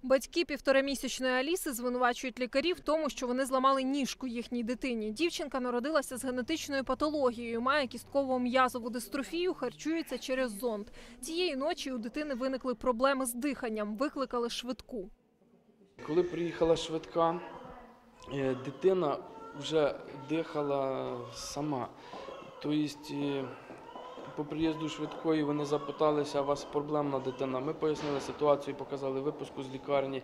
Батьки півторамісячної Аліси звинувачують лікарів в тому, що вони зламали ніжку їхній дитині. Дівчинка народилася з генетичною патологією, має кістково-м'язову дистрофію, харчується через зонд. Тієї ночі у дитини виникли проблеми з диханням, викликали швидку. Коли приїхала швидка, дитина вже дихала сама. Тобто, по приїзду швидкої вони запиталися, у вас проблемна дитина. Ми пояснили ситуацію, показали виписку з лікарні.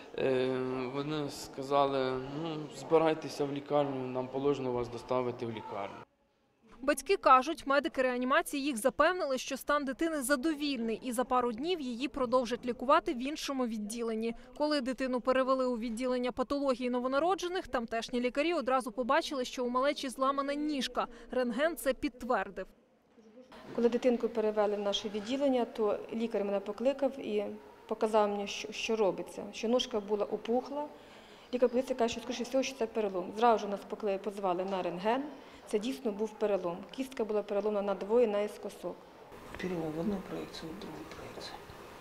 Вони сказали, збирайтеся в лікарню, нам положено вас доставити в лікарню. Батьки кажуть, медики реанімації їх запевнили, що стан дитини задовільний і за пару днів її продовжать лікувати в іншому відділенні. Коли дитину перевели у відділення патології новонароджених, тамтешні лікарі одразу побачили, що у малечі зламана ніжка. Рентген це підтвердив. Коли дитинку перевели в наше відділення, то лікар мене покликав і показав мені, що робиться, що ножка була опухла. Лікар поліції каже, що скоріше всього, що це перелом. Зразу нас позвали на рентген. Це дійсно був перелом. Кістка була переломана надвоє наискосок. Перелом в одну проекцию, в другую проекцию.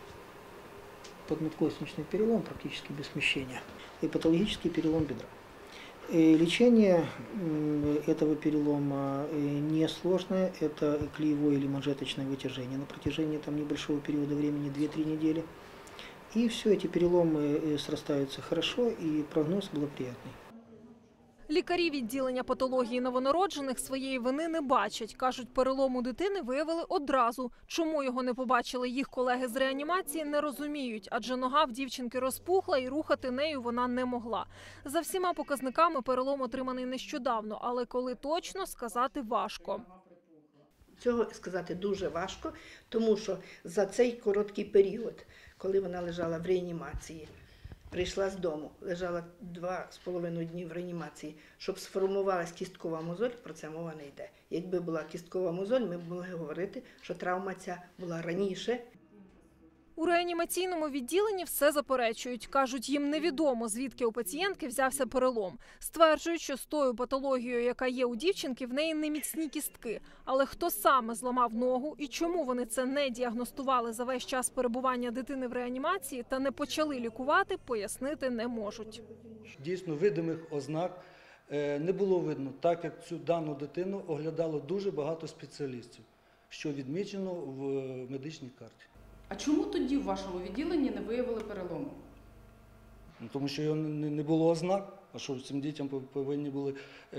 Подмедкостничный перелом практически без смещения и патологический перелом бедра. Лечение этого перелома несложное, это клеевое или манжеточное вытяжение на протяжении небольшого периода времени, 2-3 недели. И все эти переломы срастаются хорошо, и прогноз благоприятный. Лікарі відділення патології новонароджених своєї вини не бачать. Кажуть, перелом у дитини виявили одразу. Чому його не побачили їх колеги з реанімації, не розуміють, адже нога в дівчинки розпухла і рухати нею вона не могла. За всіма показниками перелом отриманий нещодавно, але коли точно, сказати важко. Цього сказати дуже важко, тому що за цей короткий період, коли вона лежала в реанімації, прийшла з дому, лежала 2,5 дні в реанімації, щоб сформувалась кісткова мозоль, про це мова не йде. Якби була кісткова мозоль, ми б могли говорити, що травма ця була раніше. У реанімаційному відділенні все заперечують. Кажуть, їм невідомо, звідки у пацієнтки взявся перелом. Стверджують, що з тою патологією, яка є у дівчинки, в неї не міцні кістки. Але хто саме зламав ногу і чому вони це не діагностували за весь час перебування дитини в реанімації та не почали лікувати, пояснити не можуть. Дійсно, видимих ознак не було видно, так як цю дану дитину оглядало дуже багато спеціалістів, що відмічено в медичній карті. А чому тоді в вашому відділенні не виявили перелому? Тому що його не було ознак, а що цим дітям повинні були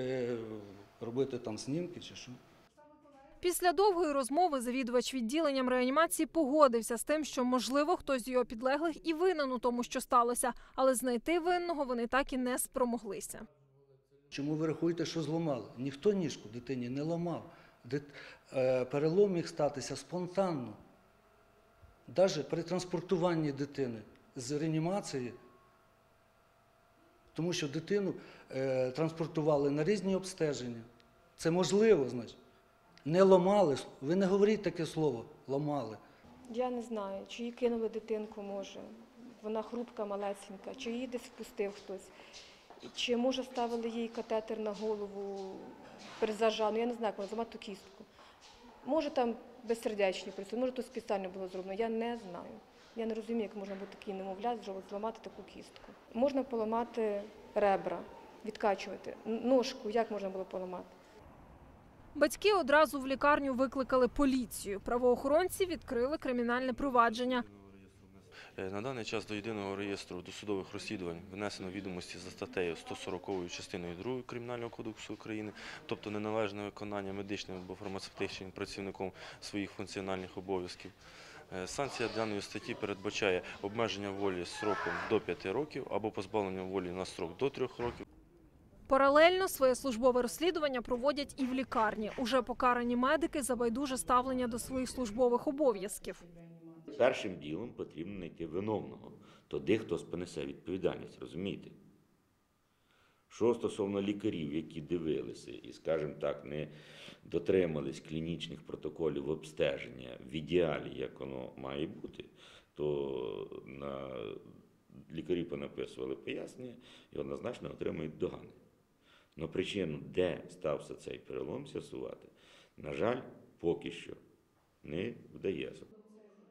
робити знімки чи що. Після довгої розмови завідувач відділенням реанімації погодився з тим, що, можливо, хтось з його підлеглих і винен у тому, що сталося, але знайти винного вони так і не спромоглися. Чому ви рахуєте, що зламали? Ніхто ніжку дитині не ламав. Перелом міг статися спонтанно. Навіть при транспортуванні дитини з реанімації, тому що дитину транспортували на різні обстеження. Це можливо, значить. Не ламали. Ви не говоріть таке слово «ламали». Я не знаю, чи її кинули дитинку, може. Вона хрупка, малесенька, чи її десь впустив хтось. Чи, може, ставили їй катетер на голову перезажану, я не знаю, як вона зламати ту кістку. Може, там безсердечні працюють, може, то спеціально було зроблено, я не знаю. Я не розумію, як можна бути такий немовля, зламати таку кістку. Можна поламати ребра, відкачувати. Ножку як можна було поламати? Батьки одразу в лікарню викликали поліцію. Правоохоронці відкрили кримінальне провадження. На даний час до єдиного реєстру досудових розслідувань внесено відомості за статтею 140 частиною 2 Кримінального кодексу України, тобто неналежне виконання медичним або фармацевтичним працівником своїх функціональних обов'язків. Санкція даної статті передбачає обмеження волі строком до 5 років або позбавлення волі на строк до 3 років. Паралельно своє службове розслідування проводять і в лікарні. Уже покарані медики за байдуже ставлення до своїх службових обов'язків. Першим ділом потрібно знайти виновного, тоді, хто понесе відповідальність, розумієте? Що стосовно лікарів, які дивилися і, скажімо так, не дотримались клінічних протоколів обстеження в ідеалі, як воно має бути, то на лікарі понаписували пояснення і однозначно отримують догани. Но причину, де стався цей перелом, з'ясувати, на жаль, поки що не вдається.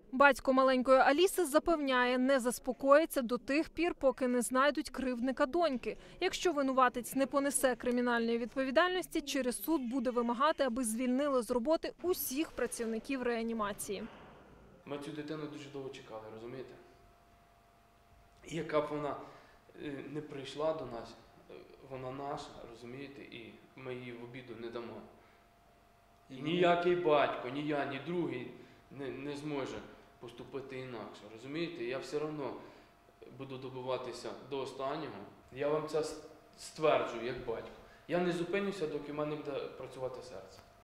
Батько маленької Аліси запевняє, не заспокоїться до тих пір, поки не знайдуть кривдника доньки. Якщо винуватець не понесе кримінальної відповідальності, через суд буде вимагати, аби звільнили з роботи усіх працівників реанімації. Ми цю дитину дуже довго чекали, розумієте? І яка б вона не прийшла до нас, вона наша, розумієте, і ми її в обіду не дамо. І ніякий батько, ні я, ні другий не зможе поступити інакше, розумієте? Я все одно буду добиватися до останнього. Я вам це стверджую як батько. Я не зупинюся, доки в мене буде працювати серце.